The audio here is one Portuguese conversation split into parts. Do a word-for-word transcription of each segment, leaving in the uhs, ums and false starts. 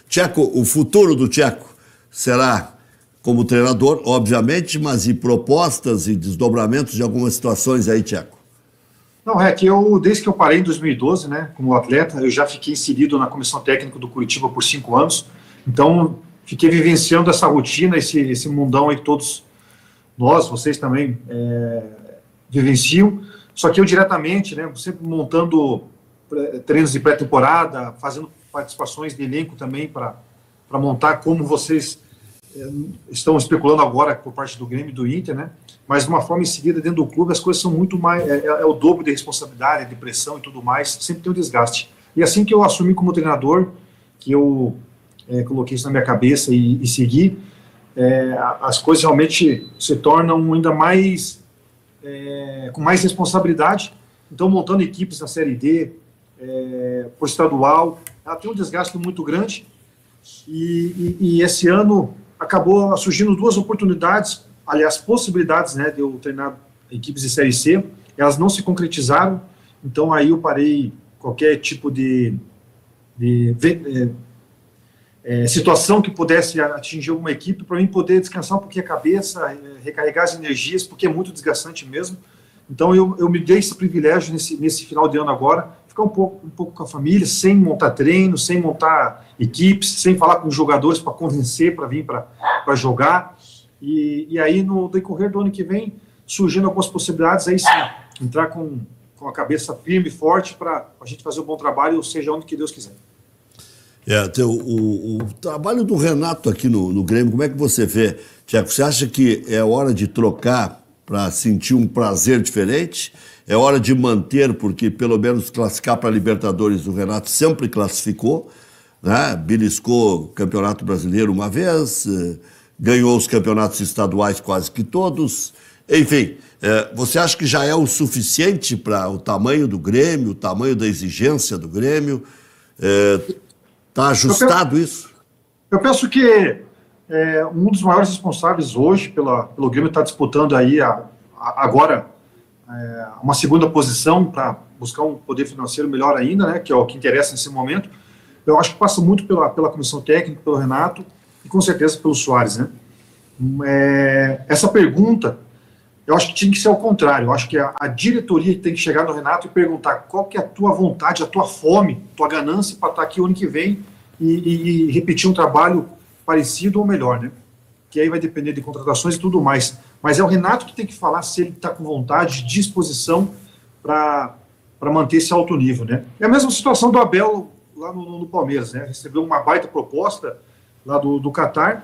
Tcheco, o futuro do Tcheco será como treinador, obviamente, mas e propostas e desdobramentos de algumas situações aí, Tcheco? Não, é que eu, desde que eu parei em dois mil e doze, né, como atleta, eu já fiquei inserido na comissão técnica do Curitiba por cinco anos, então fiquei vivenciando essa rotina, esse, esse mundão aí que todos nós, vocês também é, vivenciam, só que eu diretamente, né, sempre montando treinos de pré-temporada, fazendo participações de elenco também para montar como vocês é, estão especulando agora por parte do Grêmio e do Inter, né? Mas de uma forma em seguida, dentro do clube, as coisas são muito mais, é, é o dobro de responsabilidade, de pressão e tudo mais, sempre tem um desgaste. E assim que eu assumi como treinador, que eu é, coloquei isso na minha cabeça e, e segui, é, as coisas realmente se tornam ainda mais, é, com mais responsabilidade. Então, montando equipes na Série D, é, por estadual, ela tem um desgaste muito grande, e, e, e esse ano acabou surgindo duas oportunidades, aliás, possibilidades, né, de eu treinar equipes de Série C, elas não se concretizaram, então aí eu parei qualquer tipo de, de, de é, é, situação que pudesse atingir alguma equipe, para mim poder descansar um pouquinho a cabeça, é, recarregar as energias, porque é muito desgastante mesmo. Então eu, eu me dei esse privilégio nesse, nesse final de ano agora, ficar um pouco, um pouco com a família, sem montar treino, sem montar equipes, sem falar com os jogadores para convencer para vir para jogar. E, e aí, no decorrer do ano que vem, surgindo algumas possibilidades, aí sim, entrar com, com a cabeça firme e forte para a gente fazer um bom trabalho, seja onde que Deus quiser. É, teu, o, o trabalho do Renato aqui no, no Grêmio, como é que você vê, Tcheco? Você acha que é hora de trocar para sentir um prazer diferente? É hora de manter, porque pelo menos classificar para a Libertadores o Renato sempre classificou, né? Beliscou o Campeonato Brasileiro uma vez, ganhou os campeonatos estaduais quase que todos. Enfim, é, você acha que já é o suficiente para o tamanho do Grêmio, o tamanho da exigência do Grêmio? Está é, ajustado eu penso, isso? Eu penso que é, um dos maiores responsáveis hoje pela, pelo Grêmio está disputando aí a, a, agora é, uma segunda posição para buscar um poder financeiro melhor ainda, né, que é o que interessa nesse momento. Eu acho que passa muito pela, pela comissão técnica, pelo Renato, e com certeza pelo Soares, né? É, essa pergunta, eu acho que tinha que ser ao contrário. Eu acho que a, a diretoria tem que chegar no Renato e perguntar qual que é a tua vontade, a tua fome, a tua ganância para estar aqui o ano que vem e, e, e repetir um trabalho parecido ou melhor, né? Que aí vai depender de contratações e tudo mais. Mas é o Renato que tem que falar se ele está com vontade, disposição para manter esse alto nível, né? É a mesma situação do Abel lá no, no Palmeiras, né? Recebeu uma baita proposta lá do, do Catar,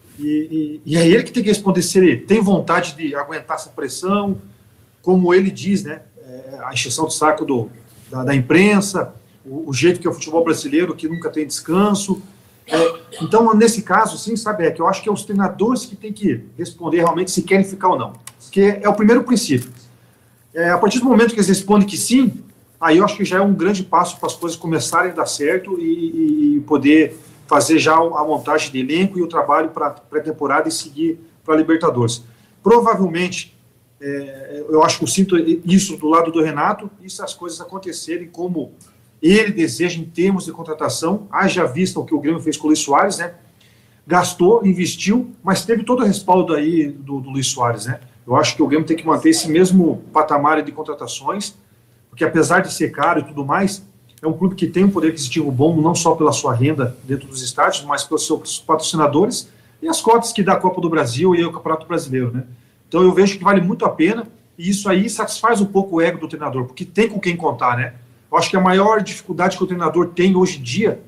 e, e, e é ele que tem que responder se ele tem vontade de aguentar essa pressão, como ele diz, né? É, a encheção de saco do, da, da imprensa, o, o jeito que é o futebol brasileiro, que nunca tem descanso. É, então, nesse caso, sim, sabe, é que eu acho que é os treinadores que têm que responder realmente se querem ficar ou não, porque é o primeiro princípio. É, a partir do momento que eles respondem que sim, aí eu acho que já é um grande passo para as coisas começarem a dar certo e, e poder fazer já a montagem de elenco e o trabalho para pré-temporada e seguir para a Libertadores. Provavelmente, é, eu acho que eu sinto isso do lado do Renato, e se as coisas acontecerem como ele deseja em termos de contratação, haja vista o que o Grêmio fez com o Luis Soares, né? Gastou, investiu, mas teve todo o respaldo aí do, do Luis Soares, né? Eu acho que o Grêmio tem que manter esse mesmo patamar de contratações, porque apesar de ser caro e tudo mais, é um clube que tem um poder aquisitivo bom, não só pela sua renda dentro dos estádios, mas pelos seus patrocinadores e as cotas que dá a Copa do Brasil e o Campeonato Brasileiro, né? Então eu vejo que vale muito a pena, e isso aí satisfaz um pouco o ego do treinador, porque tem com quem contar, né? Eu acho que a maior dificuldade que o treinador tem hoje em dia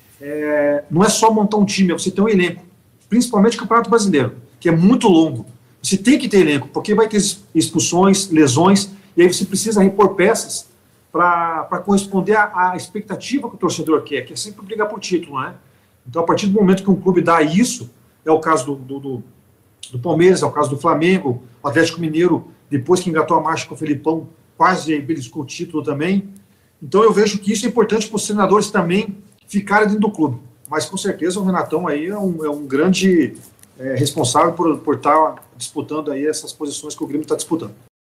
é, não é só montar um time, é você ter um elenco, principalmente o Campeonato Brasileiro, que é muito longo. Você tem que ter elenco, porque vai ter expulsões, lesões, e aí você precisa repor peças para corresponder à, à expectativa que o torcedor quer, que é sempre brigar por título, né? Então, a partir do momento que um clube dá isso, é o caso do, do, do, do Palmeiras, é o caso do Flamengo, o Atlético Mineiro, depois que engatou a marcha com o Felipão, quase beliscou o título também. Então, eu vejo que isso é importante para os treinadores também ficarem dentro do clube. Mas, com certeza, o Renatão aí é um, é um grande é, responsável por, por estar disputando aí essas posições que o Grêmio está disputando.